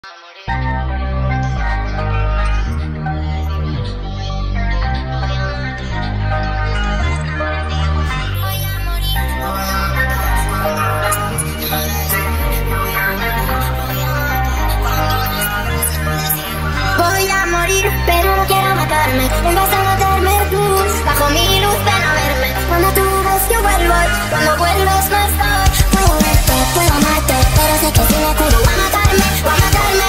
Voy a morir, pero no quiero matarme. Vas a matarme tú, bajo mi luz ven a verme. Cuando tú ves yo vuelvo, cuando vuelves no estoy. Puedo verte, puedo amarte, pero sé que si me curo va a matarme, va a matarme.